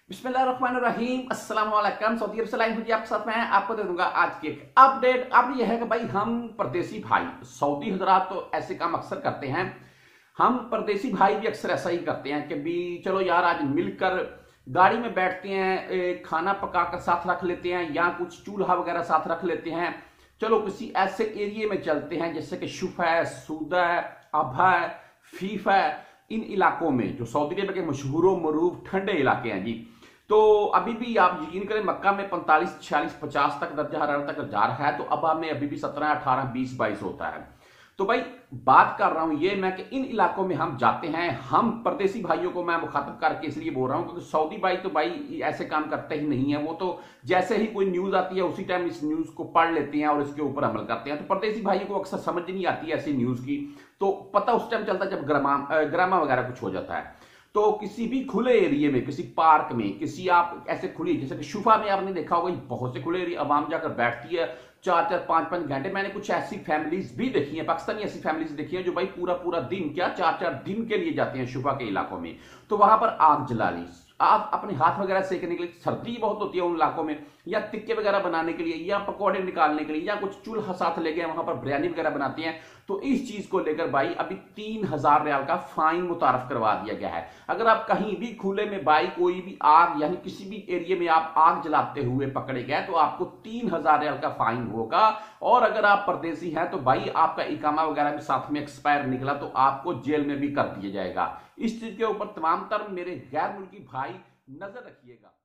बिस्मिल्लाहिर्रहमानिर्रहीम अस्सलाम वालेकुम। सऊदी अरब से लाइन हुई आपके साथ में आपको दे दूंगा आज की एक अपडेट। अब यह है कि भाई हम परदेसी भाई सऊदी हजरात तो ऐसे काम अक्सर करते हैं। हम परदेसी भाई भी अक्सर ऐसा ही करते हैं कि भी चलो यार आज मिलकर गाड़ी में बैठते हैं, खाना पकाकर साथ रख लेते हैं या कुछ चूल्हा वगैरह साथ रख लेते हैं। चलो किसी ऐसे एरिया में चलते हैं जैसे कि शुफ है, सूदा है, अबहा है, फीफ है। इन इलाकों में जो सऊदी अरब के मशहूर मरूफ ठंडे इलाके हैं जी, तो अभी भी आप यकीन करें मक्का में 45, 46, 50 तक दर्जा हरारत तक जा रहा है, तो अबहा में अभी भी 17, 18, 20, 22 होता है। तो भाई बात कर रहा हूं ये मैं कि इन इलाकों में हम जाते हैं, हम परदेसी भाइयों को मैं मुखातब करके इसलिए बोल रहा हूं क्योंकि सऊदी भाई तो भाई ऐसे काम करते ही नहीं है। वो तो जैसे ही कोई न्यूज आती है उसी टाइम इस न्यूज को पढ़ लेते हैं और इसके ऊपर अमल करते हैं। तो परदेसी भाइयों को अक्सर समझ नहीं आती ऐसी न्यूज की, तो पता उस टाइम चलता जब ग्रामा वगैरह कुछ हो जाता है। तो किसी भी खुले एरिया में, किसी पार्क में, किसी आप ऐसे खुली जैसे कि शुफा में आपने देखा होगा बहुत से खुले एरिया आवाम जाकर बैठती है 4-4, 5-5 घंटे। मैंने कुछ ऐसी फैमिलीज भी देखी हैं, पाकिस्तानी ऐसी फैमिलीज देखी हैं जो भाई पूरा पूरा दिन क्या 4-4 दिन के लिए जाते हैं शुफा के इलाकों में। तो वहां पर आग जला ली, आप अपने हाथ वगैरह सेकने के लिए, सर्दी बहुत होती है उन इलाकों में, या टिक्के वगैरह बनाने के लिए या पकौड़े निकालने के लिए या कुछ चूल्हा साथ ले गए वहां पर बिरयानी वगैरह बनाते हैं। तो इस चीज को लेकर भाई अभी 3000 रियाल का फाइन मुतारफ करवा दिया गया है। अगर आप कहीं भी खुले में भाई कोई भी आग यानी किसी भी एरिया में आप आग जलाते हुए पकड़े गए तो आपको 3000 रियाल का फाइन होगा। और अगर आप परदेसी हैं तो भाई आपका इकामा वगैरह भी साथ में एक्सपायर निकला तो आपको जेल में भी कर दिया जाएगा। इस चीज के ऊपर तमाम तर मेरे गैर मुल्की भाई नजर रखिएगा।